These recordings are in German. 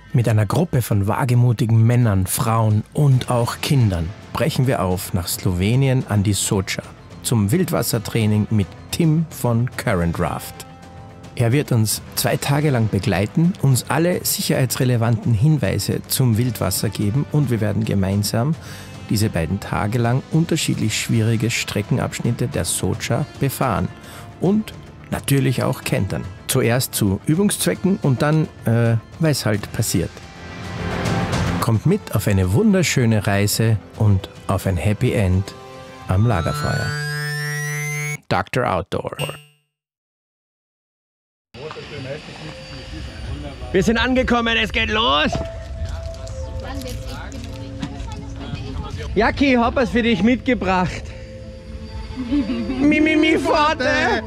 Mit einer Gruppe von wagemutigen Männern, Frauen und auch Kindern brechen wir auf nach Slowenien an die Soča zum Wildwassertraining mit Tim von Current Raft. Er wird uns 2 Tage lang begleiten, uns alle sicherheitsrelevanten Hinweise zum Wildwasser geben und wir werden gemeinsam diese 2 Tage lang unterschiedlich schwierige Streckenabschnitte der Soča befahren und natürlich auch kentern. Zuerst zu Übungszwecken und dann, weil es halt passiert. Kommt mit auf eine wunderschöne Reise und auf ein Happy End am Lagerfeuer. Dr. Outdoor. Wir sind angekommen, es geht los! Jacki, hab was für dich mitgebracht. Mi, Vater!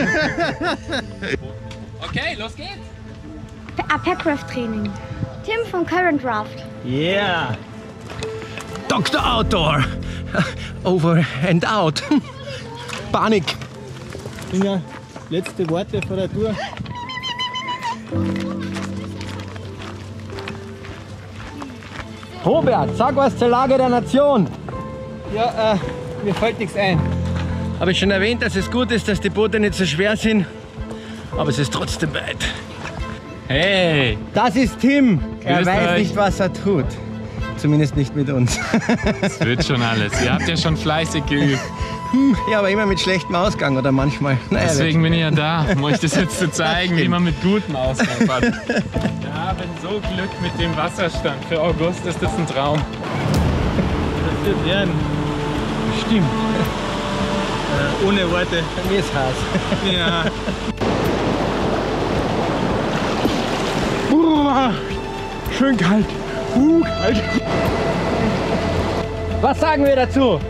Okay, los geht's! Packraft-Training. Tim von Current Raft. Yeah! Dr. Outdoor! Over and out! Panik! Inga, letzte Worte vor der Tour. Robert, sag was zur Lage der Nation! Ja, mir fällt nichts ein. Habe ich schon erwähnt, dass es gut ist, dass die Boote nicht so schwer sind, aber es ist trotzdem weit. Hey! Das ist Tim. Er Grüßt weiß euch. nicht, was er tut. Zumindest nicht mit uns. Das wird schon alles. Ihr habt ja schon fleißig geübt. Ja, aber immer mit schlechtem Ausgang oder manchmal. Naja, Deswegen bin ich ja da, um euch das jetzt zu zeigen, wie man mit gutem Ausgang fährt. Wir haben so Glück mit dem Wasserstand. Für August ist das ein Traum. das wird werden. Stimmt. Ohne Worte. Mir ist heiß. Ja. Schön kalt. Kalt. Was sagen wir dazu?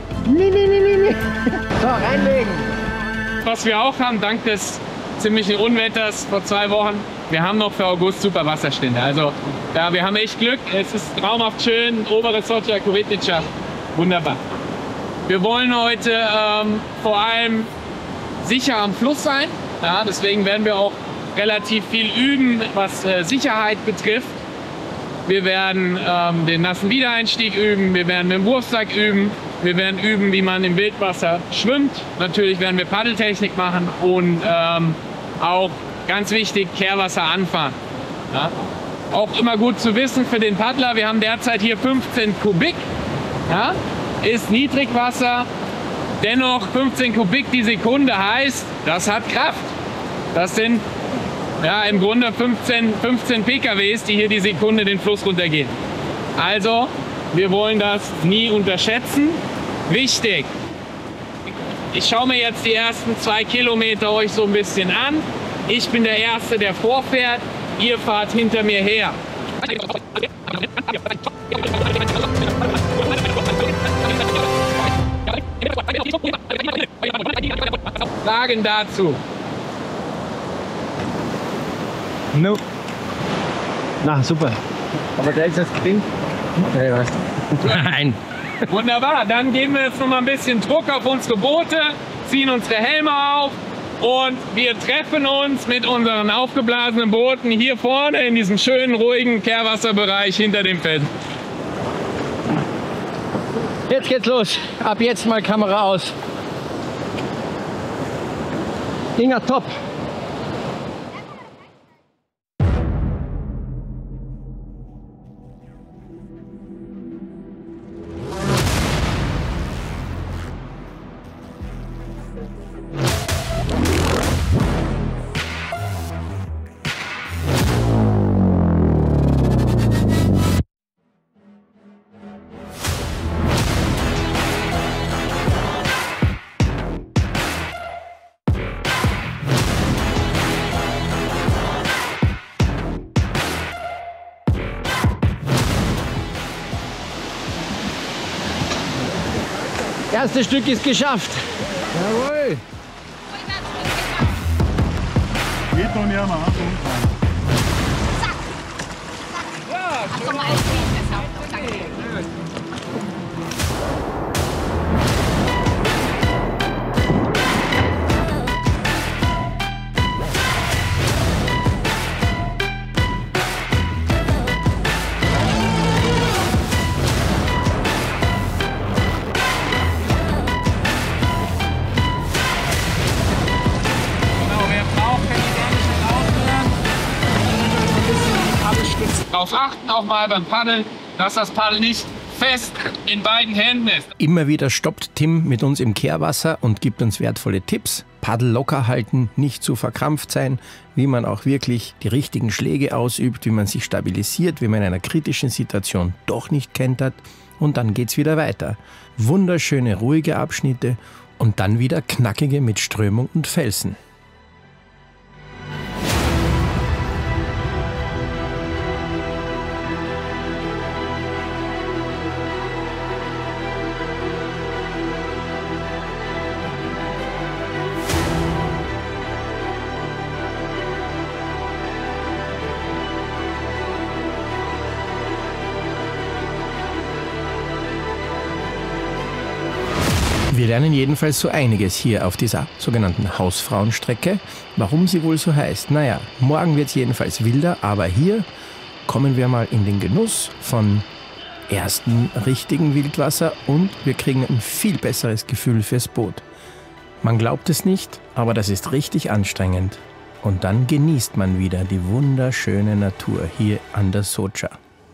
So, reinlegen. Was wir auch haben, dank des ziemlichen Unwetters vor 2 Wochen, wir haben noch für August super Wasserstände. Also ja, wir haben echt Glück. Es ist traumhaft schön. Obere Soča, Kovitica. Wunderbar. Wir wollen heute vor allem sicher am Fluss sein. Ja, deswegen werden wir auch relativ viel üben, was Sicherheit betrifft. Wir werden den nassen Wiedereinstieg üben, wir werden mit dem Wurfsack üben, wir werden üben, wie man im Wildwasser schwimmt. Natürlich werden wir Paddeltechnik machen und auch ganz wichtig, Kehrwasser anfahren. Ja? Auch immer gut zu wissen für den Paddler, wir haben derzeit hier 15 Kubik, ja? Ist Niedrigwasser, dennoch 15 Kubik die Sekunde heißt, das hat Kraft. Das sind ja, im Grunde 15 PKWs, die hier die Sekunde den Fluss runtergehen. Also, wir wollen das nie unterschätzen. Wichtig, ich schaue mir jetzt die ersten 2 Kilometer euch so ein bisschen an. Ich bin der Erste, der vorfährt. Ihr fahrt hinter mir her. Fragen dazu? No. Na, super. Aber der ist das Ding. Ja, weißt du. Nein! Wunderbar, dann geben wir jetzt noch mal ein bisschen Druck auf unsere Boote, ziehen unsere Helme auf und wir treffen uns mit unseren aufgeblasenen Booten hier vorne in diesem schönen, ruhigen Kehrwasserbereich hinter dem Feld. Jetzt geht's los. Ab jetzt mal Kamera aus. Inga, top. Erstes Stück ist geschafft. Jawohl. Geht noch nicht einmal. Darauf achten auch mal beim Paddeln, dass das Paddel nicht fest in beiden Händen ist. Immer wieder stoppt Tim mit uns im Kehrwasser und gibt uns wertvolle Tipps. Paddel locker halten, nicht zu verkrampft sein, wie man auch wirklich die richtigen Schläge ausübt, wie man sich stabilisiert, wie man in einer kritischen Situation doch nicht kentert. Und dann geht's wieder weiter. Wunderschöne, ruhige Abschnitte und dann wieder knackige mit Strömung und Felsen. Wir lernen jedenfalls so einiges hier auf dieser sogenannten Hausfrauenstrecke. Warum sie wohl so heißt? Naja, morgen wird es jedenfalls wilder, aber hier kommen wir mal in den Genuss von ersten richtigen Wildwasser und wir kriegen ein viel besseres Gefühl fürs Boot. Man glaubt es nicht, aber das ist richtig anstrengend. Und dann genießt man wieder die wunderschöne Natur hier an der Socha.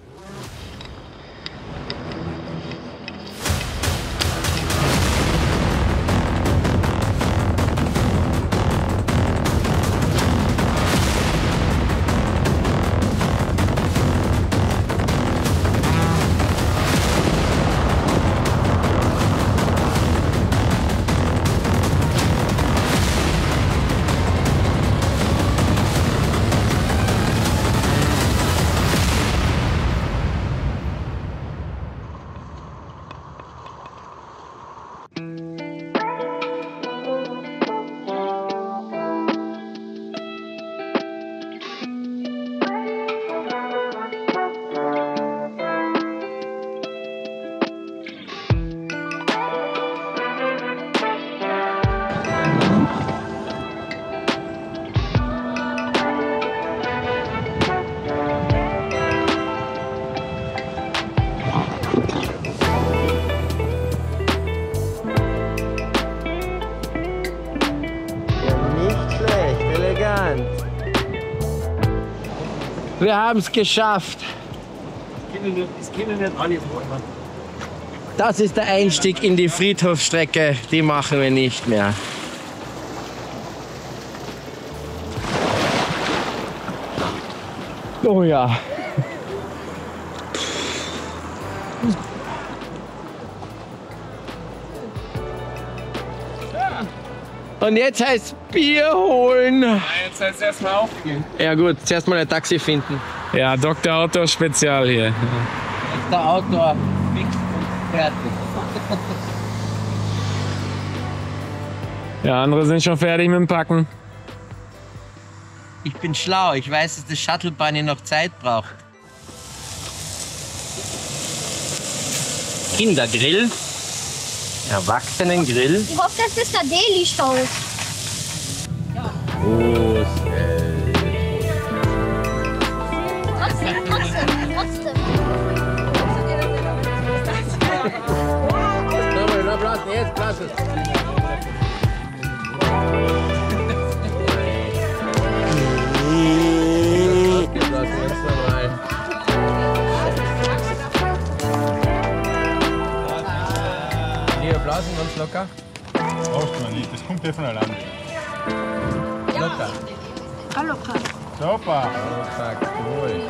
Wir haben es geschafft. Das können nicht alle fahren. Das ist der Einstieg in die Friedhofsstrecke. Die machen wir nicht mehr. Oh ja. Und jetzt heißt Bier holen. Ja, jetzt heißt es erstmal aufgehen. Ja gut, zuerst mal ein Taxi finden. Ja, Dr. Outdoor Spezial hier. Der Outdoor fix und fertig. Ja, andere sind schon fertig mit dem Packen. Ich bin schlau, ich weiß, dass das Shuttlebahn noch Zeit braucht. Kindergrill, Erwachsenengrill. Ich hoffe, dass das der Daily-Show ist. Trotzdem. Jetzt lass es. Hier, blasen ganz locker. Brauchst du nicht, das kommt ja von alleine. Locker. Hallo, Super. Zack, ruhig.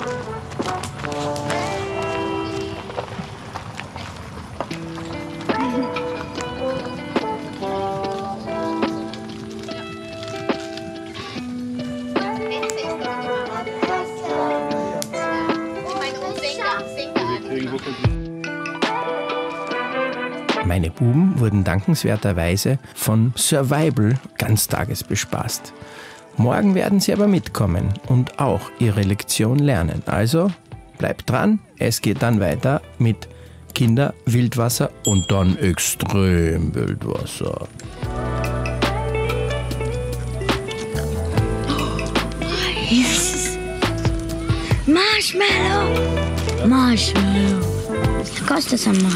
Meine Buben wurden dankenswerterweise von Survival ganztages bespaßt. Morgen werden sie aber mitkommen und auch ihre Lektion lernen. Also bleibt dran, es geht dann weiter mit Kinder, Wildwasser und dann extrem Wildwasser. Yes. Marshmallow. Marshmallow. Was kostet es einmal?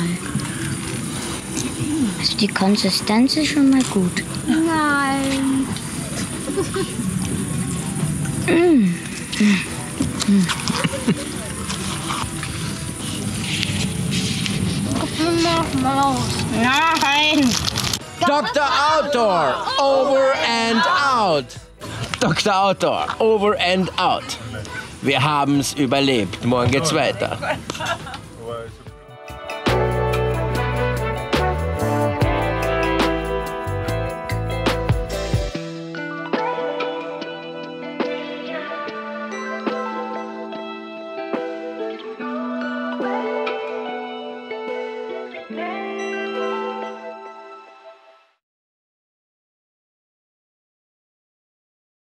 Also die Konsistenz ist schon mal gut. Nein. Nein! Dr. Outdoor, over and out. Dr. Outdoor, over and out. Wir haben's überlebt. Morgen geht's weiter.